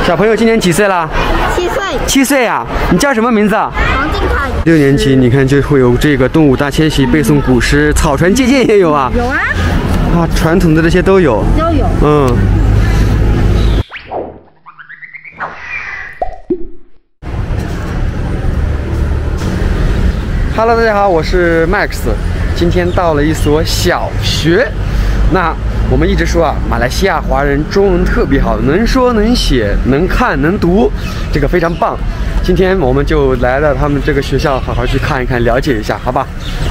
小朋友今年几岁啦 7岁。 7岁啊！你叫什么名字啊？ 王靖凯。 6年级，你看就会有这个动物大迁徙背诵古诗，草船借箭也有啊。 有啊。 啊，传统的这些都有。 都有。 嗯。Hello， 大家好，我是 Max。今天到了一所小学。那我们一直说啊，马来西亚华人中文特别好，能说能写能看能读，这个非常棒。今天我们就来到他们这个学校，好好去看一看，了解一下，好吧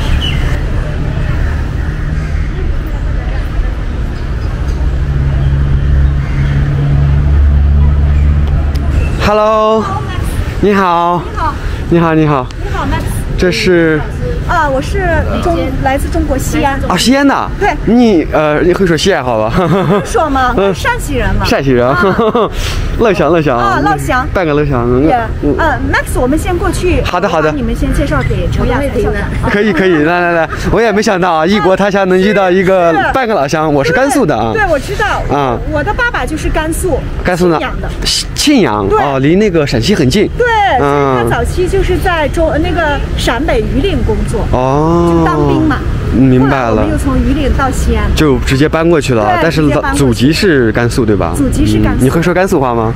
？Hello， 你好。你好。你好 ，Max。 这是。 我是来自中国西安。 啊，西安的。对。你会说西安话吧？ 说吗？陕西人嘛。 陕西人。乐祥。 啊，乐祥。 半个乐祥。 Max， 我们先过去。 好的。 你们先介绍给陈雅校长。 可以，来，我也没想到啊，异国他乡能遇到一个半个老乡。我是甘肃的啊。 对，我知道。啊，我的爸爸就是甘肃。 甘肃呢？庆阳。哦，离那个陕西很近。 对。他早期就是在那个陕北榆林工作。哦。就当兵嘛。 明白了。 我们又从榆林到西安， 就直接搬过去了。但是祖籍是甘肃，对吧？ 祖籍是甘肃。 你会说甘肃话吗？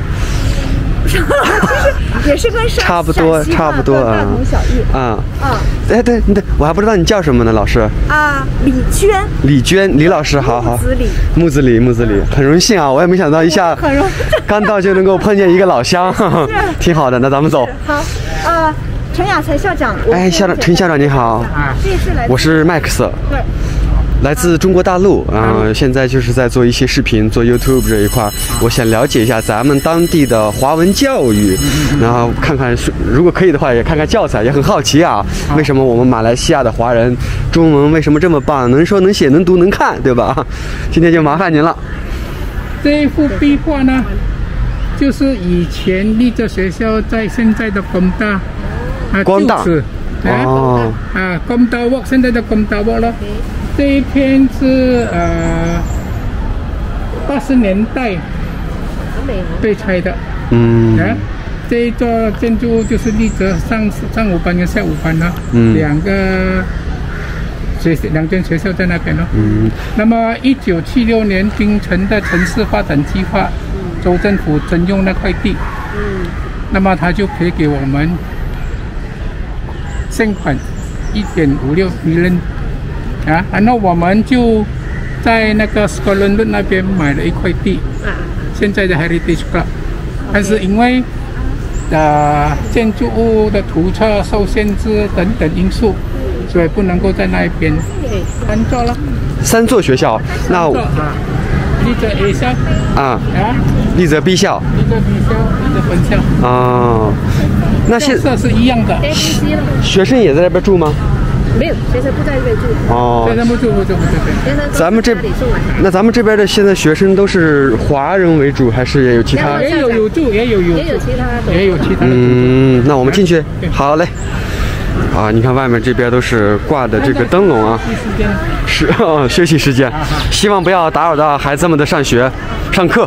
也是跟差不多大同小异。 哎，对，我还不知道你叫什么呢，老师。李娟，李老师，好。木子李，很荣幸啊！我也没想到一下刚到就能够碰见一个老乡，挺好的。那咱们走。 好，陈雅才校长。 哎，陈校长你好。我是 Max。 对。 来自中国大陆现在就是在做一些视频，做 YouTube 这一块。我想了解一下咱们当地的华文教育，然后看看如果可以的话，也看看教材，也很好奇啊，为什么我们马来西亚的华人中文为什么这么棒，能说能写能读能看，对吧？今天就麻烦您了。 这一幅壁画呢，就是以前立泽学校在现在的工大光大工大沃，现在的工大沃了。这一片是80年代被拆的。这一座建筑就是立泽上午班跟下午班呢，两间学校在那边咯。那么1976年槟城的城市发展计划，州政府征用那块地，那么他就赔给我们现款1.56 million。然后我们就在那个 Scotland Road 那边买了一块地，现在的 Heritage Club， 但是因为建筑物的图册受限制等等因素，所以不能够在那一边安坐了。 3座学校，那立泽 A 校立泽 B 校， 立泽 B 校，立泽本校。 那现在是一样的。 学生也在那边住吗？ 没有，学生不在这边住。 学生不住。 咱们这边的现在学生都是华人为主，还是也有其他？ 也有其他的。 那我们进去。好嘞。你看外面这边都是挂的这个灯笼啊，是学习时间，希望不要打扰到孩子们的上课。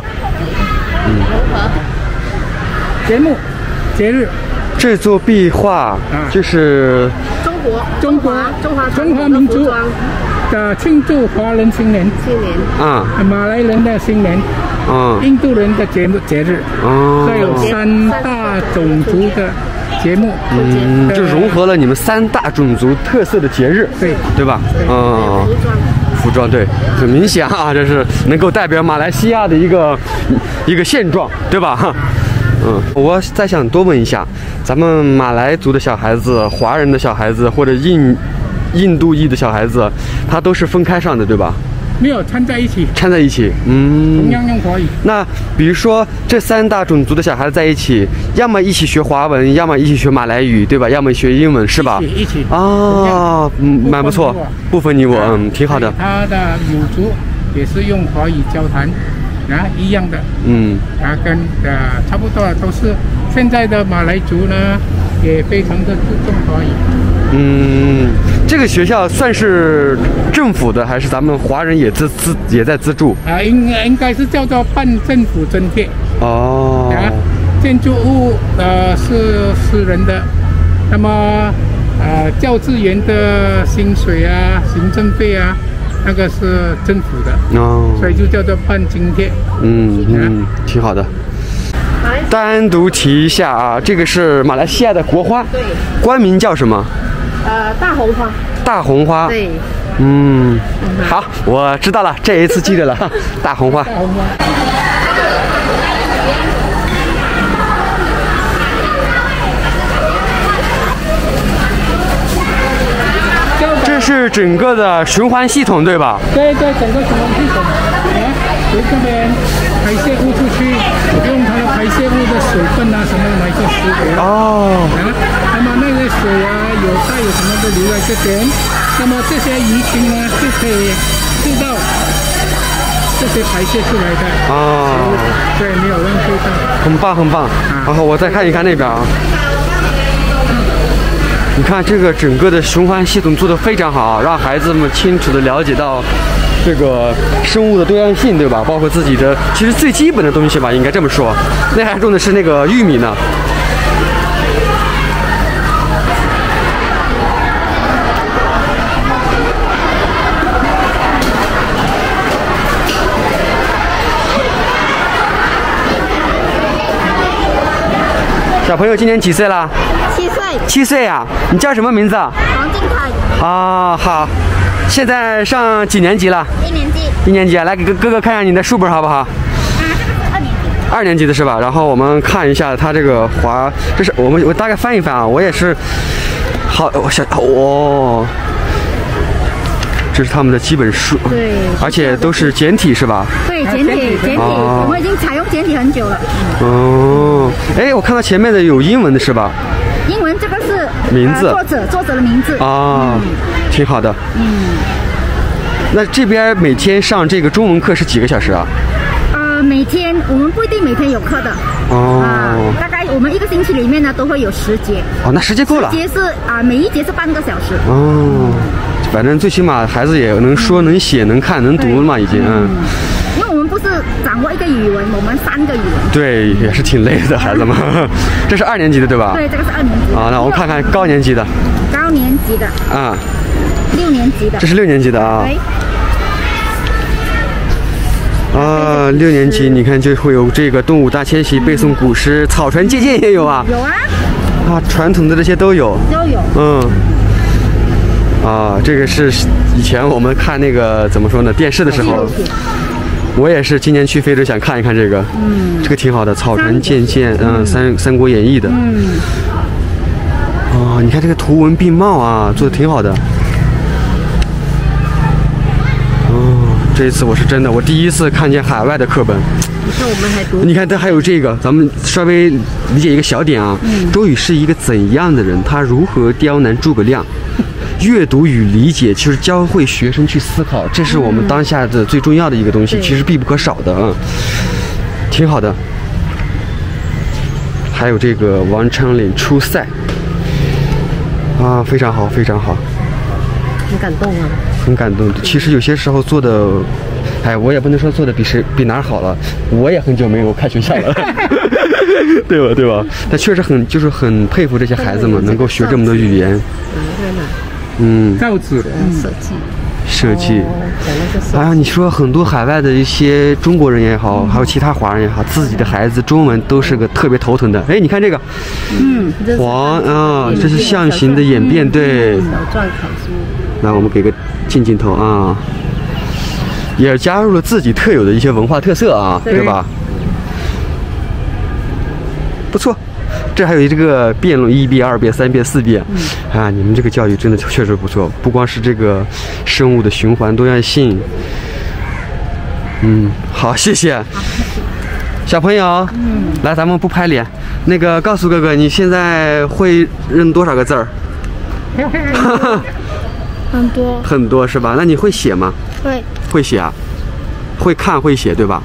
节目、节日。 这座壁画就是中华民族的庆祝华人新年马来人的新年印度人的节日所以有3大种族的节目就融合了你们3大种族特色的节日，对吧？服装对，很明显啊，这是能够代表马来西亚的一个现状，对吧？我再想多问一下，咱们马来族的小孩子、华人的小孩子或者印度裔的小孩子，他都是分开上的，对吧？ 没有掺在一起。 同样用华语。 那比如说这3大种族的小孩子在一起，要么一起学华文，要么一起学马来语，对吧？要么学英文，是吧？ 一起。 蛮不错，不分你我，挺好的。 他的母族也是用华语交谈。一样的，跟差不多都是现在的马来族呢，也非常的注重华语。 这个学校算是政府的，还是咱们华人也在资助？ 应该是叫做半政府津贴。 哦。啊，建筑物是私人的，那么教职员的薪水啊、行政费啊，那个是政府的。哦。所以就叫做半津贴。 挺好的。单独提一下啊，这个是马来西亚的国花，对，官名叫什么？ 大红花。 大红花。 对。 好，我知道了，这一次记得了，大红花。这是整个的循环系统，对吧？ 对，整个循环系统。从这边排泄物出去，用它的排泄物的水分啊什么来做食物。那么那些水啊、有带有什么都留在这边，那么这些鱼群呢就可以吃到这些排泄出来的。对，没有浪费到。 很棒，很棒。然后我再看一看那边啊。你看这个整个的循环系统做得非常好，让孩子们清楚地了解到这个生物的多样性，对吧？包括自己的其实最基本的东西吧，应该这么说。那还种的是那个玉米呢。小朋友今年几岁了 ？7岁。 7岁啊？你叫什么名字？ 黄静凯。 好。现在上几年级了 ？1年级。 1年级啊，来给哥哥看一下你的书本好不好？ 这个是2年级。 2年级的是吧？然后我们看一下他这个这是我大概翻一翻啊，我也是。好，这是他们的基本书， 对， 而且都是简体是吧？ 对，简体，我们已经采用简体很久了。 哎，我看到前面的有英文的是吧？ 英文这个是名字， 作者的名字。 挺好的。那这边每天上这个中文课是几个小时啊？ 每天我们不一定每天有课的。大概我们1个星期里面呢都会有10节。 那10节够了。 10节是每一节是半个小时。 反正最起码孩子也能说、能写、能看、能读了嘛，已经。 因为我们不是掌握1个语文，我们3个语文。 对，也是挺累的孩子们。这是2年级的对吧？ 对，这个是2年级。 那我们看看高年级的。 高年级的。6年级的。 这是6年级的啊。6年级你看就会有这个动物大迁徙、背诵古诗、草船借箭也有啊。 有啊。 传统的这些都有。这个是以前我们看那个怎么说呢，电视的时候，我也是今年去非洲想看一看这个，这个挺好的，草船借箭，三国演义的，你看这个图文并茂啊，做的挺好的。这一次我是真的，我第一次看见海外的课本。 你看我们还读， 你看它还有这个，咱们稍微理解一个小点啊。周宇是一个怎样的人？他如何刁难诸葛亮？阅读与理解，其实教会学生去思考，这是我们当下的最重要的一个东西，其实必不可少的啊。挺好的。还有这个王昌龄出塞非常好，非常好。 很感动啊。 很感动。其实有些时候做的，我也不能说做的比哪儿好了，我也很久没有看学校了，对吧？但确实很佩服这些孩子们能够学这么多语言。 造纸设计。你说很多海外的一些中国人也好，还有其他华人也好，自己的孩子中文都是个特别头疼的。你看这个，这是象形的演变，对。来，我们给个镜头啊，也加入了自己特有的一些文化特色啊，对吧？不错。这还有这个辩论1辩、2辩、3辩、4辩，你们这个教育真的确实不错，不光是这个生物的循环多样性。好，谢谢。小朋友，来，咱们不拍脸，那个告诉哥哥，你现在会认多少个字儿？很多是吧？那你会写吗？会写啊，会看会写对吧？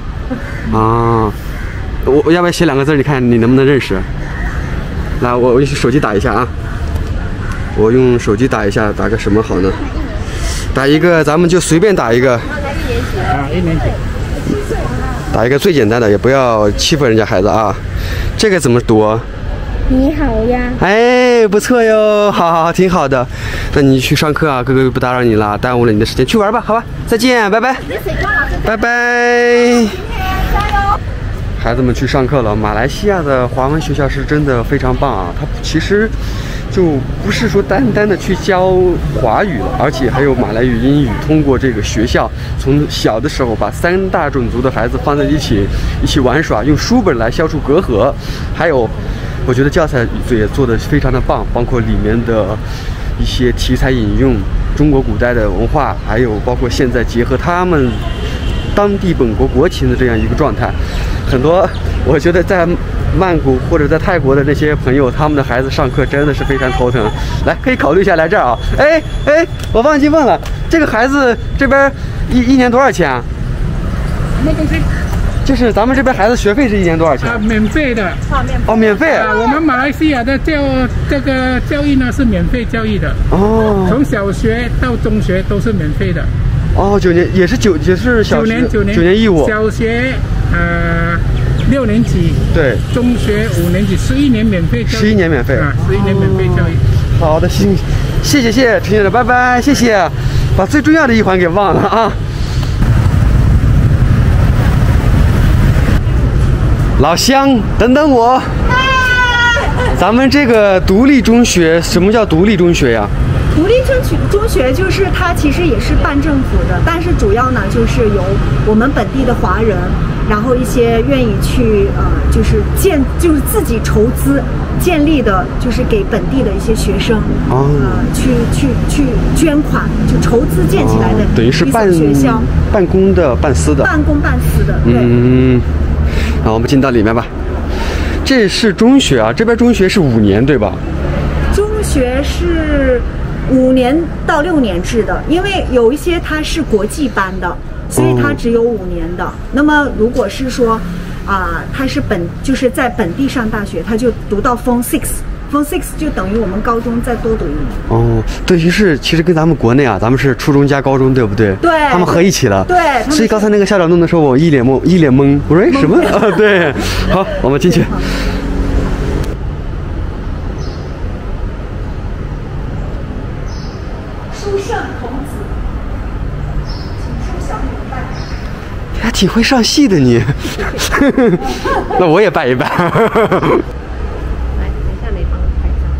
我要不要写2个字？你看你能不能认识？来，我用手机打一下啊。我用手机打一下，打个什么好呢？打一个，咱们就随便打一个。1年级。 打一个最简单的，也不要欺负人家孩子啊。这个怎么读啊？ 你好呀。 哎，不错哟，好，挺好的。那你去上课啊，哥哥不打扰你了，耽误了你的时间，去玩吧，好吧，再见，拜拜，拜拜。孩子们去上课了。马来西亚的华文学校是真的非常棒啊，它其实就不是说单单的去教华语了，而且还有马来语、英语。通过这个学校，从小的时候把3大种族的孩子放在一起玩耍，用书本来消除隔阂。还有，我觉得教材也做得非常的棒，包括里面的一些题材引用中国古代的文化，还有包括现在结合他们当地本国国情的这样一个状态。很多我觉得在曼谷或者在泰国的那些朋友，他们的孩子上课真的是非常头疼。来，可以考虑一下来这儿啊。哎，我忘记问了，这个孩子这边一年多少钱啊？ 什么东西？ 就是咱们这边孩子学费是1年多少钱？ 免费的。 哦，免费。 我们马来西亚的这个教育呢是免费教育的。哦。从小学到中学都是免费的。 哦，9年也是小学9年义务。 小学6年级，对，中学5年级11年免费教育 ，11年免费啊 ，11年免费教育。 好的，谢谢陈先生，拜拜，谢谢。把最重要的一环给忘了啊。老乡，等等我。咱们这个独立中学，什么叫独立中学呀？ 独立中学就是它其实也是半政府的，但是主要呢就是由我们本地的华人，然后一些愿意去就是自己筹资建立的，就是给本地的一些学生去捐款，就筹资建起来的， 等于是学校半公的半私的， 半公半私的。对。 好，我们进到里面吧。这是中学啊，这边中学是5年对吧？ 中学是5年到6年制的，因为有一些它是国际班的，所以它只有5年的。那么如果是说它是就是在本地上大学，它就读到 Form 6，Form 6就等于我们高中再多读1年。哦， 对，于是其实跟咱们国内啊，咱们是初中加高中，对不对？ 对， 他们合一起了。 对， 所以刚才那个校长弄的时候，我一脸懵，我说什么？对，好，我们进去。 书圣童子，请出小女拜。 你还挺会上戏的你。那我也拜一拜。 来，等一下你帮我拍照。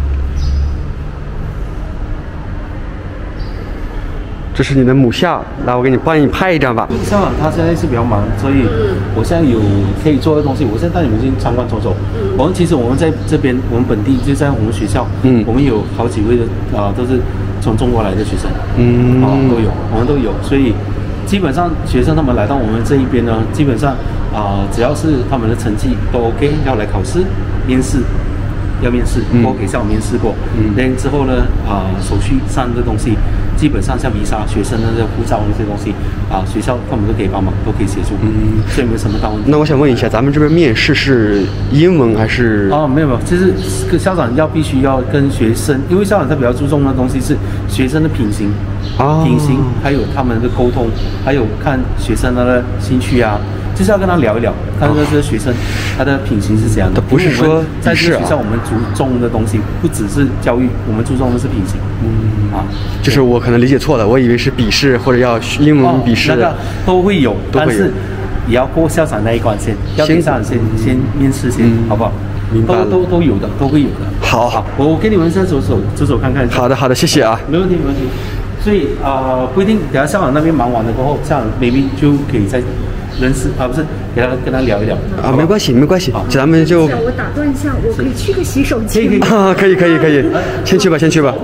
这是你的母校，来，我帮你拍一张吧。 校长他现在是比较忙，所以我现在有可以做的东西，我现在带你们去参观走走。其实我们在这边，我们本地就在我们学校，我们有好几位的都是从中国来的学生，都有，我们都有，所以基本上学生他们来到我们这一边呢，基本上只要是他们的成绩都 OK， 要来考试、要面试，我给校长面试过，之后呢，手续上的东西，基本上像 visa 学生的护照那些东西，学校他们都可以帮忙，都可以协助，所以没有什么大问题。 那我想问一下，咱们这边面试是英文还是？ 没有，其实校长必须要跟学生，因为校长他比较注重的东西是学生的品行，还有他们的沟通，还有看学生的兴趣啊。就是要跟他聊一聊，看看这个学生他的品行是怎样的。 不是说在这个学校我们注重的东西不只是教育，我们注重的是品行。 就是我可能理解错了，我以为是笔试或者要英文笔试。 那个都会有，但是也要过校长那一关先，要给校长先面试先，好不好？ 明白了。 都有的，都会有的。 好， 我跟你们先走走看看。 好的，谢谢啊。 没问题。所以不一定，等下校长那边忙完了过后，校长 maybe 就可以再认识不是跟他聊一聊没关系，咱们就。 我打断一下，我可以去个洗手间。 可以，先去吧。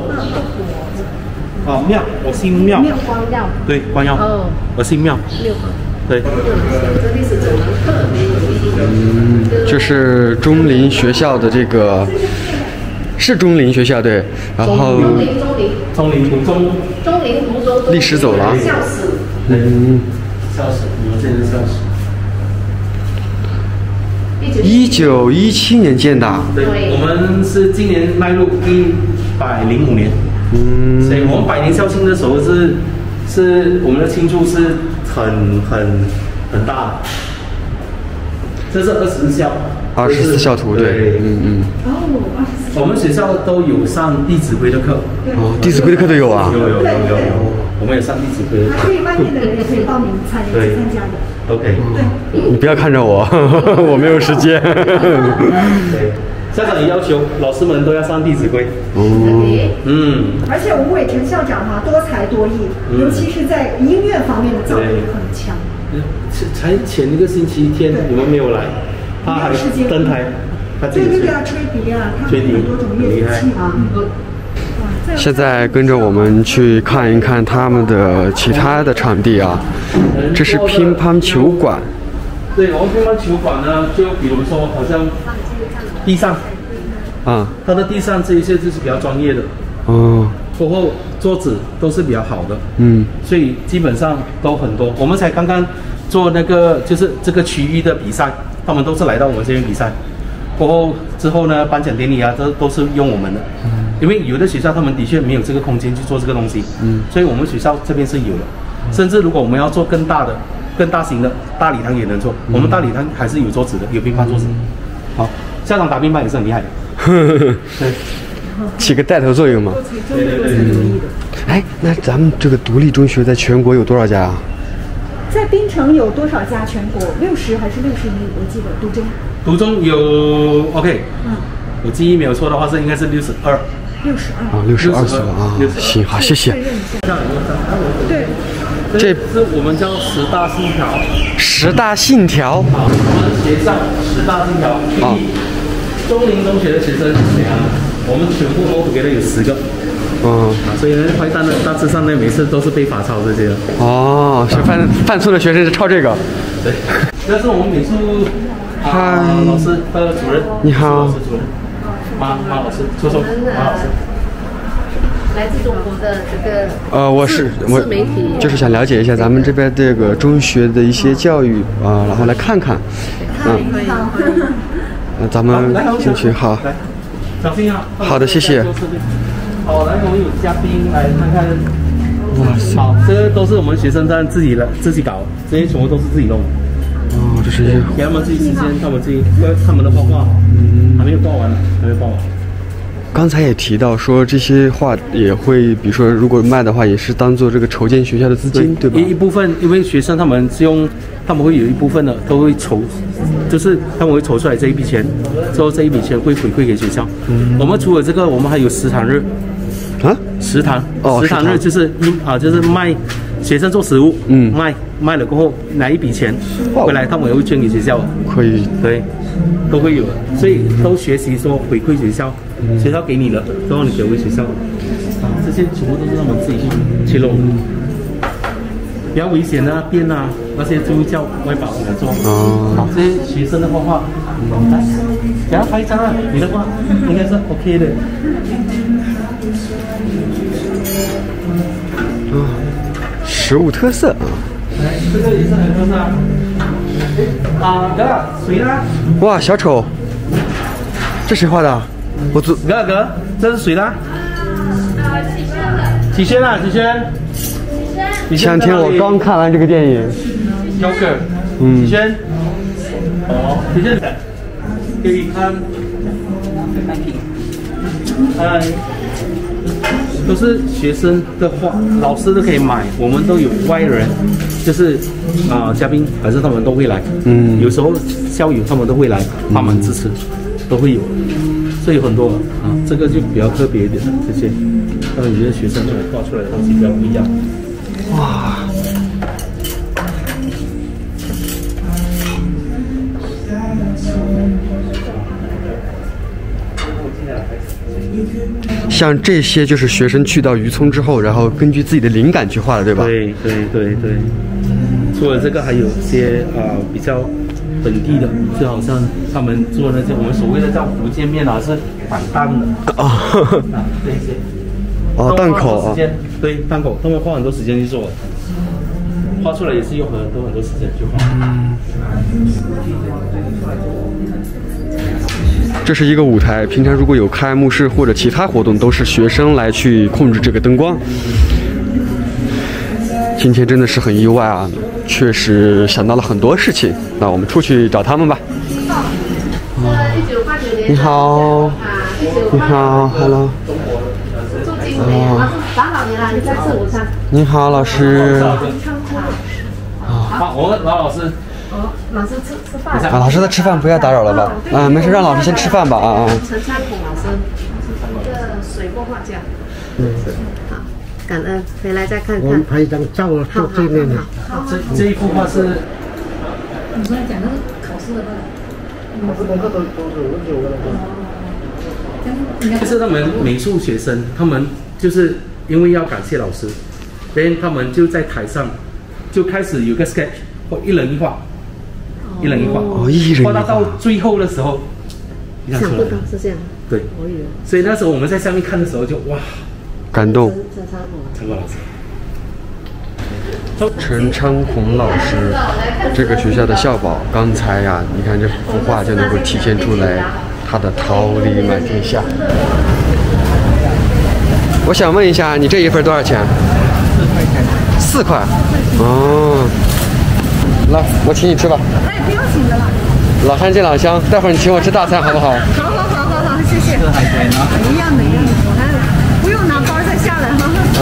庙，我姓庙。 庙光耀。对， 光耀。我姓庙。对。 这是中林学校的这个。是中林学校对，然后中林湖州历史走廊， 校史，你们这是校史。 1917年建的。 对，我们是今年迈入105年。所以我们100年校庆的时候是我们的庆祝是很大的。 这是24校 ，24校图，对， 我们学校都有上弟子规的课。 哦，弟子规的课都有啊。 有，我们有上弟子规的课。 所以外面的人也可以报名参加的。 OK。 你不要看着我，我没有时间。 对。校长也要求老师们都要上弟子规。 而且吴伟成校长多才多艺，尤其是在音乐方面的造诣很强。 才前一个星期天你们没有来，他还登台， 对啊，吹笛啊，他们很多种乐器啊。 现在跟着我们去看一看他们的其他的场地啊，这是乒乓球馆。 对，我们乒乓球馆呢，就比如说好像地上，它的地上这一些就是比较专业的。过后桌子都是比较好的，所以基本上都很多。我们才刚刚做那个就是这个区域的比赛，他们都是来到我们这边比赛。过后之后呢，颁奖典礼啊，都是用我们的，因为有的学校他们的确没有这个空间去做这个东西，所以我们学校这边是有的。甚至如果我们要做更大的、更大型的大礼堂也能做，我们大礼堂还是有桌子的，有乒乓桌子。好，校长打乒乓也是很厉害的。对。 起个带头作用嘛。哎，那咱们这个独立中学在全国有多少家啊？ 在槟城有多少家？全国60还是61？我记得独中。 独中有 OK，我记忆没有错的话，是应该是62。 62所啊。行，好，谢谢。 对， 这是我们叫10大信条。 10大信条。 好，我们写上10大信条。中林中学的学生我们全部都给了有10个。所以呢，坏蛋呢，大致上呢，每次都是被罚抄这些。 是犯错的学生是抄这个。 对，这是我们美术老师的主任。 你好。 老师主任。马老师，马老师。 来自中国的这个我媒体， 就是想了解一下咱们这边这个中学的一些教育然后来看看。咱们进去好。 小心啊！ 好的，谢谢。 好，来，我们有嘉宾来看看。好，这个都是我们学生在自己搞，这些全部都是自己弄的。 这是给他们自己时间，他们的画画，还没有画完。 刚才也提到说这些画也会，比如说如果卖的话，也是当做这个筹建学校的资金，对吧？ 一部分，因为学生他们会有一部分的都会筹，就是他们会筹出来这一笔钱，之后这一笔钱会回馈给学校。我们除了这个，我们还有食堂日。食堂日就是就是卖学生做食物，卖了过后拿一笔钱回来，他们也会捐给学校。 可以， 对，都会有的，所以都学习说回馈学校，学校给你了，然后你给回学校。这些全部都是他们自己去弄的。比较危险的店啊，那些就叫外保来做。好，这些学生的画画，来，给他拍一张啊，你的画应该是 OK 的。 食物特色来，这个也是很特色哥，谁呢？ 哇，小丑，这谁画的？ 哥，这是谁的？启轩啊，启轩。 前两天我刚看完这个电影。 Joker。启轩。启轩，给你看。都是学生的画，老师都可以买，我们都有外人，就是嘉宾还是他们都会来，有时候校友他们都会来帮忙支持，都会有，所以有很多这个就比较特别一点的这些，有些学生画出来的东西比较不一样。哇！ 像这些就是学生去到渔村之后，然后根据自己的灵感去画的，对吧？ 对。除了这个，还有一些比较本地的，就好像他们做那些我们所谓的叫福建面是板档的这些档口对，档口，他们花很多时间去做，画出来也是用很多时间去画。 这是一个舞台，平常如果有开幕式或者其他活动，都是学生来去控制这个灯光。今天真的是很意外啊，确实想到了很多事情。那我们出去找他们吧。 你好，你好 ，Hello。 打扰您了，你在吃午餐。 你好，老师。 好，我们老师。 哦，老师吃饭。 啊，老师在吃饭，不要打扰了吧？啊，没事，让老师先吃饭吧。啊。 陈昌孔老师，一个水墨画家。好，感恩，回来再看看。 我们拍一张照做纪念的。 这一幅画是。 你刚才讲的是考试的那个。考试功课都是有的。 就是他们美术学生，他们就是因为要感谢老师，所以他们就在台上就开始有个 sketch， 或一人一画，一人一画，画到最后的时候， 想不到是这样。 对，所以那时候我们在下面看的时候就哇， 感动。 陈光老师。 陈昌红老师，这个学校的校宝。刚才呀，你看这幅画就能够体现出来他的桃李满天下。我想问一下，你这一份多少钱？4块。哦，来，我请你吃吧。 哎，不用请的了。 老乡见老乡，待会儿你请我吃大餐好不好？ 好，谢谢。这还可以呢。一样的，我还不用拿包再下来哈。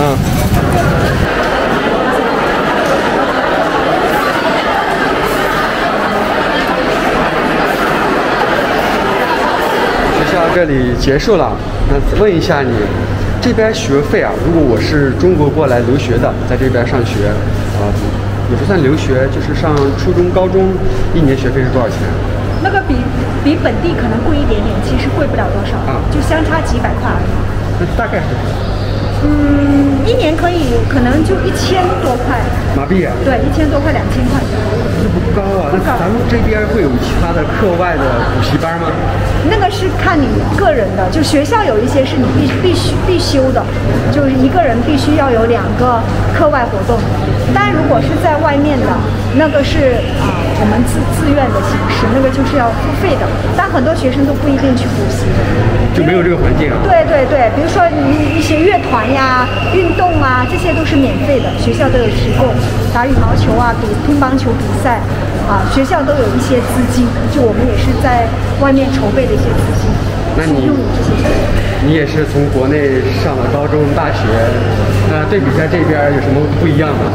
这里结束了，那问一下你，这边学费啊？如果我是中国过来留学的，在这边上学，也不算留学，就是上初中、高中，1年学费是多少钱？ 那个比本地可能贵一点点，其实贵不了多少，就相差几百块而已。 那大概是多少 ？1年可能就1000多块马币啊？ 对，1000多块，2000块。 这不高啊。那咱们这边会有其他的课外的补习班吗？ 那个是看你个人的，就学校有一些是你必修的，就是一个人必须要有2个课外活动。但如果是在外面的，那个是我们自愿的形式，那个就是要付费的。但很多学生都不一定去补习， 就没有这个环境啊。 对，比如说一些乐团呀、运动啊，这些都是免费的，学校都有提供。打羽毛球啊，乒乓球比赛学校都有一些资金，就我们也是在外面筹备的一些资金。 那你也是从国内上了高中、大学，对比在这边有什么不一样的？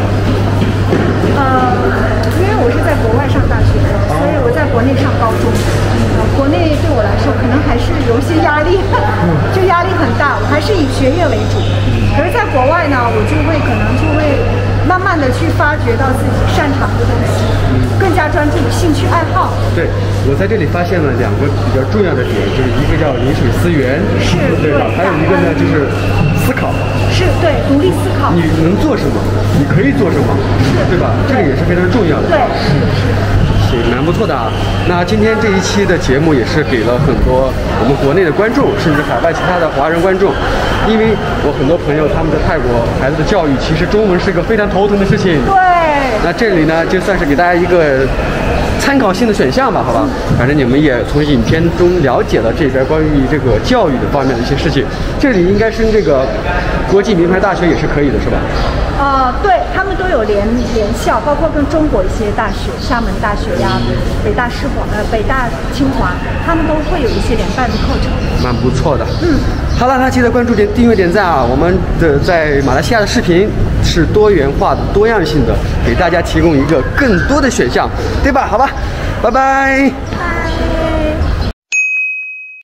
因为我是在国外上大学的，所以我在国内上高中。国内对我来说可能还是有一些压力，就压力很大。我还是以学业为主，可是在国外呢，我可能就会慢慢的去发掘到自己擅长的东西，更加专注于兴趣爱好。 对，我在这里发现了2个比较重要的点，就是一个叫饮水思源，对吧？还有一个呢就是思考， 对，独立思考。 你能做什么？你可以做什么？对吧？这个也是非常重要的。 对， 行，蛮不错的啊。那今天这一期的节目也是给了很多我们国内的观众，甚至海外其他的华人观众，因为我很多朋友他们在泰国孩子的教育，其实中文是个非常头疼的事情。 对。 那这里呢，就算是给大家一个参考性的选项吧，好吧？反正你们也从影片中了解了这边关于这个教育的方面的一些事情。这里应该是这个国际名牌大学也是可以的，是吧？ 对，他们都有联校，包括跟中国一些大学，厦门大学呀、北大清华，他们都会有一些联办的课程， 蛮不错的。好了，那记得关注、订阅、点赞啊！我们的在马来西亚的视频是多元化的、多样性的，给大家提供一个更多的选项，对吧？好吧，拜拜。